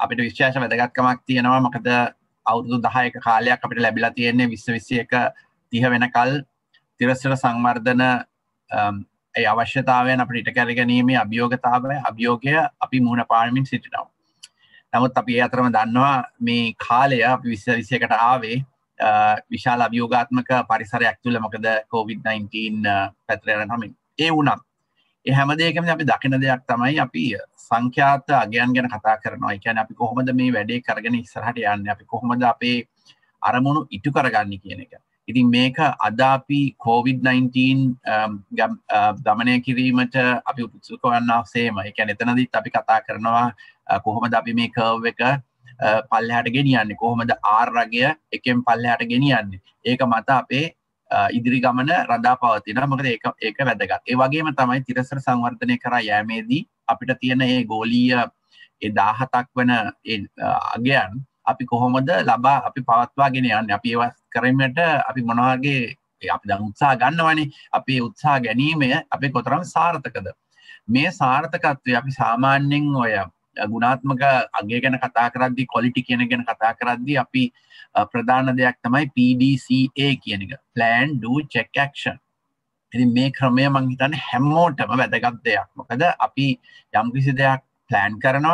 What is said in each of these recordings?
අපිට විශේෂ වැදගත්කමක් තියෙනවා. මොකද අවුරුදු 10ක කාලයක් අපිට ලැබිලා තියෙන්නේ 2021 30 වෙනකල් තිරස්චර සංවර්ධන ඒ අවශ්‍යතාවයන් අපිට ඉට කර ගැනීමේ අභියෝගය අපි මුහුණ පාමින් සිටිනවා. නමුත් අපි ඒ අතරම දන්නවා මේ කාලය අපි 2021කට ආවේ විශාල අභියෝගාත්මක පරිසරයක් තුළ. මොකද COVID-19 පැත්තට යනකම් ඒ වුණත් ඒ හැම දෙයකම අපි දකින දෙයක් තමයි අපි සංඛ්‍යාත අගයන් ගැන කතා කරනවා. ඒ කියන්නේ අපි කොහොමද මේ වැඩේ කරගෙන ඉස්සරහට යන්නේ, අපි කොහොමද අපේ අරමුණු ඉටු කරගන්නේ කියන එක. ඉතින් මේක අද අපි COVID-19 දමනය කිරීමට අපි උත්සුක වන්නාseම. ඒ කියන්නේ එතනදිත් අපි කතා කරනවා කොහොමද අපි මේ කර්ව් එක පල්ලෙහාට ගෙනියන්නේ, කොහොමද R රගය එකෙන් පල්ලෙහාට ගෙනියන්නේ. ඒක මත අපේ ඉදිරි ගමන රඳා පවතිනවා. මොකද ඒක වැදගත්. ඒ වගේම තමයි තිරසර සංවර්ධනය කරා යෑමේදී අපිට තියෙන ඒ ගෝලීය ඒ 17ක් වන ඒ අගයන් අපි කොහොමද අපි පවත්වාගෙන යන්නේ. අපි ඒවා කරීමට අපි මොනවාගේ අපි දැන් උත්සාහ ගන්නවනේ. අපි උත්සාහ ගැනීම අපේ කොතරම් සාර්ථකද. මේ සාර්ථකත්වය අපි සාමාන්‍යයෙන් ඔය ගුණාත්මක අගය ගැන කතා කරද්දී, ක්වොලිටි කියන ගැන කතා කරද්දී අපි ප්‍රධාන දෙයක් තමයි PDCA කියන එක. plan do check action. ඉතින් මේ ක්‍රමය මම හිතන්නේ හැමෝටම වැදගත් දෙයක්. මොකද අපි යම්කිසි දෙයක් plan කරනවා,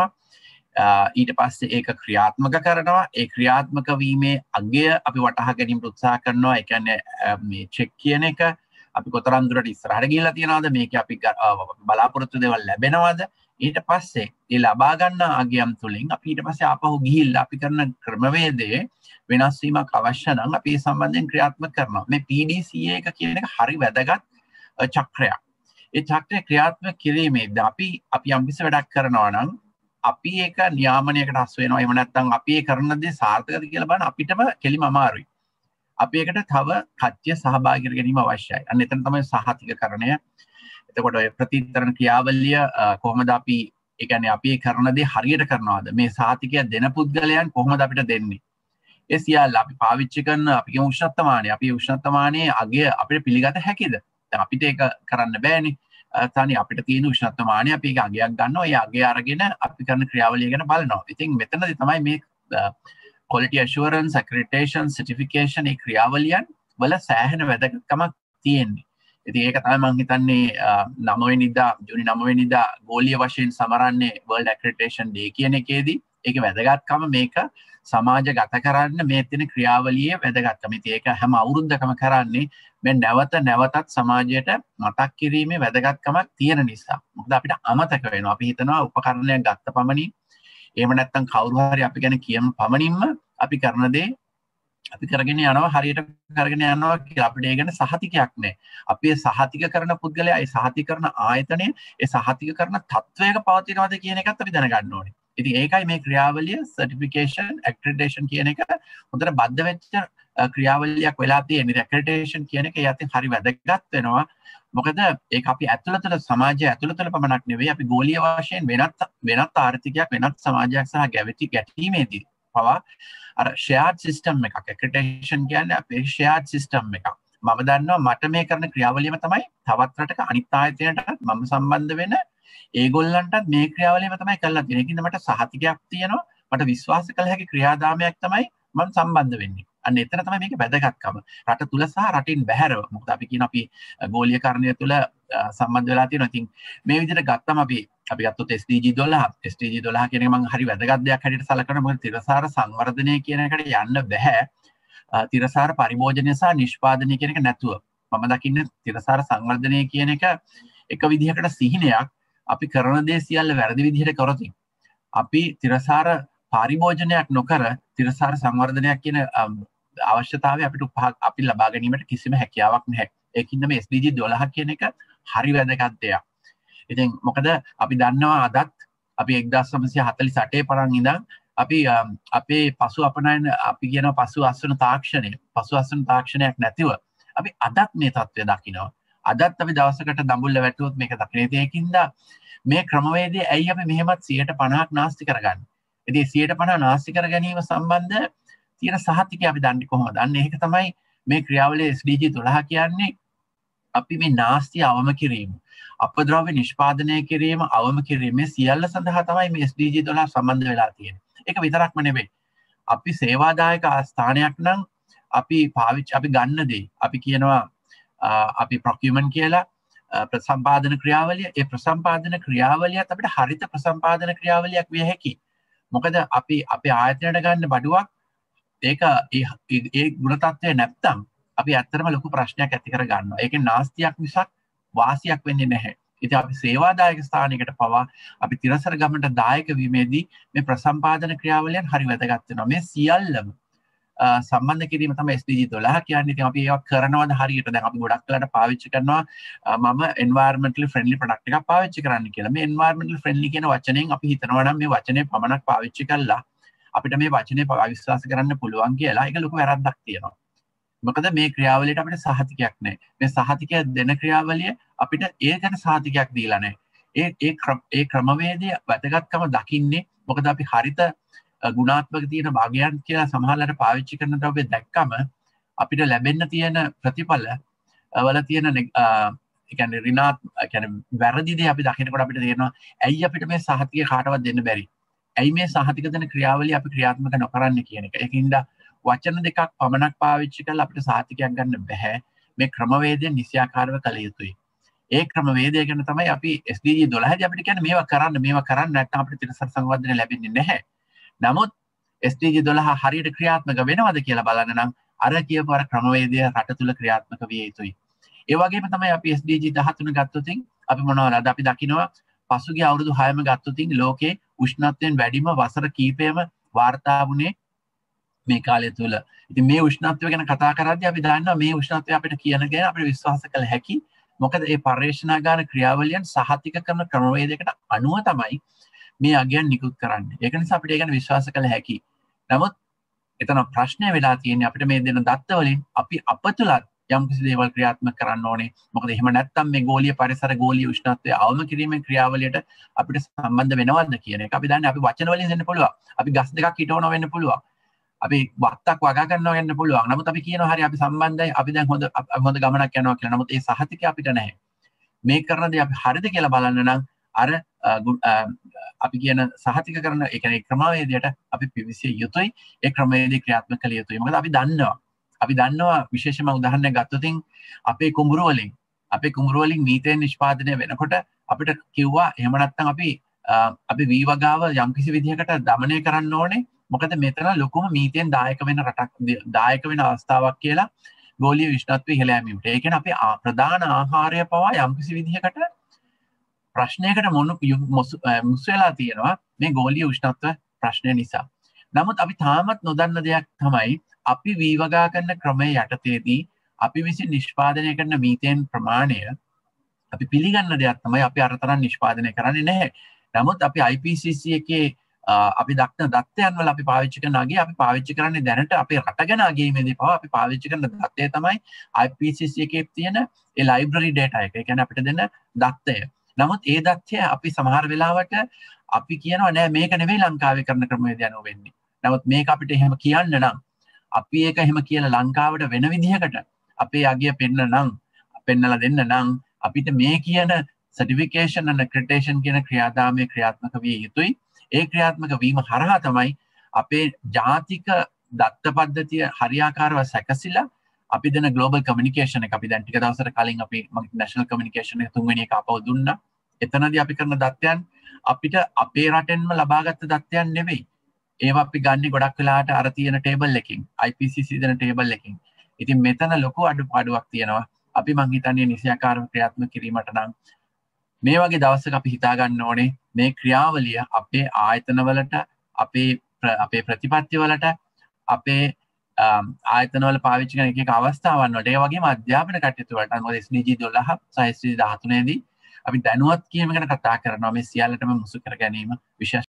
ඊට පස්සේ ඒක ක්‍රියාත්මක කරනවා. ඒ ක්‍රියාත්මක වීමේ අගය අපි වටහා ගැනීමට උත්සාහ කරනවා. ඒ කියන්නේ මේ check කියන එක අපි කොතරම් දුරට ඉස්සරහට ගිහිල්ලා තියනවද, මේක අපි බලාපොරොත්තු දේවල් ලැබෙනවද, ඊට පස්සේ ඒ ලබා ගන්න අගයන් තුලින් අපි ඊට පස්සේ ආපහු ගිහිල්ලා අපි කරන ක්‍රමවේදයේ වෙනස් වීමක් අවශ්‍ය නම් අපි ඒ සම්බන්ධයෙන් ක්‍රියාත්මක කරනවා. මේ PDCA එක කියන එක හරි වැදගත් චක්‍රයක්. ඒ චක්‍රය ක්‍රියාත්මක කිරීමේදී අපි යම්කිසි වැඩක් කරනවා නම් අපි ඒක නියාමනයකට හසු වෙනවා. එහෙම නැත්නම් අපි ඒ කරන දේ සාර්ථකද කියලා බලන්න අපිටම කෙලිම අමාරුයි. අපි ඒකට තව කච්චිය සහභාගී කර ගැනීම අවශ්‍යයි. අන්න එතන තමයි සහතිකකරණය. එතකොට ඔය ප්‍රතිතරණ ක්‍රියාවලිය කොහොමද අපි ඒ කියන්නේ අපි කරන දේ හරියට කරනවද? මේ සහතිකය දෙන පුද්ගලයන් කොහොමද අපිට දෙන්නේ? ඒ සියල්ල අපි පාවිච්චි කරන අපි උෂ්ණත්වමානය, අපි උෂ්ණත්වමානයේ අගය අපිට පිළිගත හැකිද? දැන් අපිට ඒක කරන්න බෑනේ. තනි අපිට තියෙන උෂ්ණත්වමානය අපි ඒක අගයක් ගන්නවා. ඒ අගය අරගෙන අපි කරන ක්‍රියාවලිය ගැන බලනවා. ඉතින් මෙතනදී තමයි මේ quality assurance, accreditation, certification ඒ ක්‍රියාවලියන් වල සෑහෙන වැදගත්කමක් තියෙන්නේ. ඉතින් ඒක තමයි මම හිතන්නේ 9 වෙනිදා ජූනි 9 වෙනිදා ගෝලීය වශයෙන් සමරන්නේ World Accreditation Day කියන එකේදී. ඒකේ වැදගත්කම මේක සමාජගත කරන්න මේ තියෙන ක්‍රියාවලියේ වැදගත්කම. ඉතින් ඒක හැම අවුරුද්දකම කරන්නේ මේ නැවතත් සමාජයට මතක් කිරීමේ වැදගත්කමක් තියෙන නිසා. මොකද අපිට අමතක වෙනවා. අපි හිතනවා උපකරණයක් ගත්ත පමණින් එහෙම නැත්නම් කවුරු හරි අපි ගැන කියන පමණින්ම අපි කරන දේ අපි කරගෙන යනවා, හරියට කරගෙන යනවා කියලා අපිට ඒ ගැන සහතිකයක් නැහැ. අපි සහතික කරන පුද්ගලයා, ඒ සහතික කරන ආයතනය, ඒ සහතික කරන තත්වයක පවතිනවද කියන එකත් අපි දැනගන්න ඕනේ. ඉතින් ඒකයි මේ ක්‍රියාවලිය certification, accreditation කියන එක හොඳට බද්ධ වෙච්ච ක්‍රියාවලියක් වෙලා තියෙන්නේ. accreditation කියන එක යතින් හරි වැදගත් වෙනවා. මොකද ඒක අපි ඇතුළතට සමාජය ඇතුළතට පමණක් නෙවෙයි, අපි ගෝලීය වශයෙන් වෙනත් ආර්ථිකයක්, වෙනත් සමාජයක් සහ ගැටීමේදී පවා අර shared system එකක්. accreditation කියන්නේ අපේ shared system එකක්. මම දන්නවා මට මේ කරන ක්‍රියාවලියම තමයි තවත් රටක අනිත් ආයතනයට මම සම්බන්ධ වෙන ඒගොල්ලන්ටත් මේ ක්‍රියාවලියම තමයි කරලා තියෙන්නේ. ඒකින්ද මට සහතිකයක් තියෙනවා. මට විශ්වාස කළ හැකි ක්‍රියාදාමයක් තමයි මම සම්බන්ධ වෙන්නේ. අන්න එතන තමයි මේක වැදගත්කම. රට තුල සහ රටින් බැහැරව. මොකද අපි කියන අපි ගෝලීයකරණය තුල සම්බන්ධ වෙලා තියෙනවා. ඉතින් මේ විදිහට ගත්තම අපි ගත්තොත් SDG 12. SDG 12 කියන එක මම හරි වැදගත් දෙයක් හැටියට සලකනවා. මොකද තිරසාර සංවර්ධනය කියන එකට යන්න බෑ. තිරසාර පරිභෝජනය සහ නිෂ්පාදනය කියන එක නැතුව. මම දකින්නේ තිරසාර සංවර්ධනය කියන එක විදිහකට සිහිනයක්. අපි කරන දේ සියල්ල වැරදි විදිහට කරොත් අපි තිරසාර පරිභෝජනයක් නොකර තිරසාර සංවර්ධනයක් කියන අවශ්‍යතාවය අපි ලබා ගැනීමට කිසිම හැකියාවක් නැහැ. ඒකින්ද මේ SDG 12 කියන එක හරි වැදගත් දෙයක්. ඉතින් මොකද අපි දන්නවා අදත් අපි 1948 පටන් ඉඳන් අපි අපේ පසු අපනයන අපි කියන පසු අස්වන තාක්ෂණයක් නැතිව අපි අදත් මේ තත්ත්වය දකිනවා. අදත් අපි දවසකට දඹුල්ල වැටුවොත් මේක දකින්නේ. ඒකින්ද මේ ක්‍රමවේදය ඇයි අපි මෙහෙමත් 150ක් නාස්ති කරගන්නේ? ඉතින් 150 නාස්ති කර ගැනීම සම්බන්ධ තියෙන සහතිකය අපි දන්නේ කොහොමද? අන්න ඒක තමයි මේ ක්‍රියාවලියේ SDG 12 කියන්නේ. අපි මේ නාස්තිය අවම කිරීම, අපද්‍රව්‍ය නිෂ්පාදනය කිරීම අවම කිරීම සියල්ල සඳහා තමයි මේ SDG 12 සම්බන්ධ වෙලා තියෙන්නේ. ඒක විතරක්ම නෙවෙයි. අපි සේවාදායක ස්ථානයක් නම් අපි ගන්න දේ අපි කියනවා අපි procurement කියලා ප්‍රසම්පාදන ක්‍රියාවලිය. ඒ ප්‍රසම්පාදන ක්‍රියාවලියත් අපිට හරිත ප්‍රසම්පාදන ක්‍රියාවලියක් විය හැකියි. මොකද අපි අපේ ආයතනයට ගන්න බඩුවක් ඒක ඒ ගුණ තත්ත්වය නැත්තම් අපි ඇත්තටම ලොකු ප්‍රශ්නයක් ඇති කර ගන්නවා. ඒකේ නාස්තියක් මිසක් වාසියක් වෙන්නේ නැහැ. ඉතින් අපි සේවාදායක ස්ථානයකට පවා අපි තිරසර ගමනට දායක වීමේදී මේ ප්‍රසම්පාදන ක්‍රියාවලියන් හරි වැදගත් වෙනවා. මේ සියල්ලම සම්බන්ධ කිරීම තමයි SDG 12 කියන්නේ. ඉතින් අපි ඒක කරනවද හරියට? දැන් අපි ගොඩක් වෙලාට පාවිච්චි කරනවා මම environmentally friendly product එකක් පාවිච්චි කරන්න කියලා. මේ environmentally friendly කියන වචනයෙන් අපි හිතනවා නම් මේ වචනේ පමණක් පාවිච්චි කළා අපිට මේ වචනේ විශ්වාස කරන්න පුළුවන් කියලා. ඒක ලොකු වැරද්දක් තියෙනවා. මොකද මේ ක්‍රියාවලියට අපිට සහතිකයක් නැහැ. මේ සහතිකය දෙන ක්‍රියාවලිය අපිට ඒකට සහතිකයක් දීලා නැහැ. ඒ ක්‍රමවේදය වැදගත්කම දකින්නේ මොකද අපි හරිත ගුණාත්මක තියෙන භාගයන් කියලා සමහරවිට පාවිච්චි කරන ද්‍රව්‍ය දැක්කම අපිට ලැබෙන්න තියෙන ප්‍රතිඵල වල තියෙන කියන්නේ වැරදි දේ අපි දකිනකොට අපිට තේරෙනවා ඇයි අපිට මේ සහතිකය කාටවත් දෙන්න බැරි? ඇයි මේ සහතික දෙන ක්‍රියාවලිය අපි ක්‍රියාත්මක නොකරන්නේ කියන එක. ඒකින්ද වචන දෙකක් පමණක් පාවිච්චි කරලා අපිට සහතිකයක් ගන්න බෑ. මේ ක්‍රමවේදය නිසියාකාරව කළ යුතුයි. ඒ ක්‍රමවේදය ගැන තමයි අපි SDG 12 දී අපිට කියන්නේ මේවා කරන්න නැත්නම් අපිට තිරසර සංවර්ධනය ලැබෙන්නේ නැහැ. නමුත් SDG 12 හරියට ක්‍රියාත්මක වෙනවද කියලා බලන්න නම් අර කියපු අර ක්‍රමවේදය රට තුල ක්‍රියාත්මක විය යුතුයි. ඒ වගේම තමයි අපි SDG 13 ගත්තොතින් අපි මොනවද අපි දකිනවා පසුගිය අවුරුදු 6ම ගත්තොතින් ලෝකේ උෂ්ණත්වයෙන් වැඩිම වසර කීපයම වාර්තා වුණේ මේ කාලය තුල. ඉතින් මේ උෂ්ණත්වය ගැන කතා කරද්දී අපි දන්නවා මේ උෂ්ණත්වය අපිට කියන දේ අපිට විශ්වාස කළ හැකි. මොකද මේ පර්යේෂණාගාර ක්‍රියාවලියන් සහතික කරන ක්‍රමවේදයකට අනුව තමයි මේ අගයන් නිකුත් කරන්නේ. ඒක නිසා අපිට ඒ ගැන විශ්වාස කළ හැකි. නමුත් එතන ප්‍රශ්නය වෙලා තියෙන්නේ අපිට මේ දෙන දත්ත වලින් අපි අපතුලත් යම් කිසි දේවල් ක්‍රියාත්මක කරන්න ඕනේ. මොකද එහෙම නැත්නම් මේ ගෝලීය පරිසර ගෝලීය උෂ්ණත්වය අවම කිරීමේ ක්‍රියාවලියට අපිට සම්බන්ධ වෙනවද කියන එක. අපි දන්නේ අපි වචන වලින් දෙන්න පුළුවන්. අපි ගස් දෙකක් හිටවනවා වෙන්න පුළුවන්. අපි වත්තක් වගා ගන්නවා වෙන්න පුළුවන්. නමුත් අපි කියනවා හරි අපි සම්බන්ධයි. අපි දැන් හොඳ ගමනක් යනවා කියලා. නමුත් ඒ සහතිකය අපිට නැහැ. මේ කරන දේ අපි හරිද කියලා බලන්න නම් අර අපි කියන සහතික කරන ඒ කියන්නේ ක්‍රමවේදයට අපි පිවිසිය යුතුයි. ඒ ක්‍රමවේදය ක්‍රියාත්මක කළ යුතුයි. මොකද අපි දන්නවා විශේෂම උදාහරණයක් ගත්තොතින් අපේ කුඹුරු වලින් මීතේන් නිෂ්පාදනය වෙනකොට අපිට කිව්වා එහෙම නැත්නම් අපි වී වගාව යම්කිසි විදිහකට দমনය කරන්න ඕනේ. මොකද මෙතන ලොකුම මීතේන් දායක වෙන අවස්ථාවක් කියලා ගෝලීය උෂ්ණත්වය ඉහළ යෑමට. ඒ කියන්නේ අපේ ප්‍රධාන ආහාරය පවා යම්කිසි විදිහකට ප්‍රශ්නයකට මුසු වෙලා තියෙනවා මේ ගෝලීය උෂ්ණත්ව ප්‍රශ්නය නිසා. නමුත් අපි තාමත් නොදන්න දෙයක් තමයි අපි වී වගා කරන ක්‍රමයේ යටතේදී අපි විසින් නිෂ්පාදනය කරන මීතේන් ප්‍රමාණය අපි පිළිගන්න දෙයක් තමයි අපි අර තරම් නිෂ්පාදනය කරන්නේ නැහැ. නමුත් අපි IPCC එකේ අපි දක්න දත්තයන් වල අපි පාවිච්චි කරන අගේ අපි පාවිච්චි කරන්නේ දැනට අපේ රට ගැන අගීමේදී පවා අපි පාවිච්චි කරන දත්තය තමයි IPCC එකේ තියෙන ඒ ලයිබ්‍රරි ඩේටා එක. ඒ කියන්නේ අපිට දෙන දත්තය. නමුත් ඒ දත්තය අපි සමහර වෙලාවට අපි කියනවා නෑ මේක නෙවෙයි ලංකාවේ කරන ක්‍රමවේදය අනුව වෙන්නේ. නමුත් මේක අපිට එහෙම කියන්න නම් අපි ඒක එහෙම කියලා ලංකාවට වෙන විදිහකට අපේ අගය පෙන්නලා දෙන්න නම් අපිට මේ කියන certification and accreditation කියන ක්‍රියාදාමයේ ක්‍රියාත්මක විය යුතුයි. ඒ ක්‍රියාත්මක වීම හරහා තමයි අපේ ජාතික දත්ත පද්ධතිය හරියාකාරව සැකසিলা අපි දෙන global communication එක අපි දැන් ටික දවසකට කලින් අපි national communication එක තුන්වෙනි එක අපව දුන්නා. එතනදී අපි කරන දත්තයන් අපිට අපේ රටෙන්ම ලබාගත් දත්තයන් නෙවෙයි. ඒවා අපි ගන්න ගොඩක් වෙලාට අර තියෙන ටේබල් එකකින් IPCC දෙන ටේබල් එකකින්. ඉතින් මෙතන ලොකු අඩුපාඩුවක් තියෙනවා. අපි මං හිතන්නේ නිසියාකාරව ක්‍රියාත්මක කිරීමට නම් මේ වගේ දවසක අපි හිතා ගන්න ඕනේ මේ ක්‍රියාවලිය අපේ ආයතනවලට අපේ ප්‍රතිපත්තිවලට අපේ ආයතනවල පාවිච්චි කරන එක අවස්ථාවන් වලට ඒ වගේම අධ්‍යාපන කටයුතු වලට මොකද SDG 12 සහ SDG 13 දී අපි දැනුවත් කීම ගැන කතා කරනවා මේ සියල්ලටම මුසු කර ගැනීම විශේෂ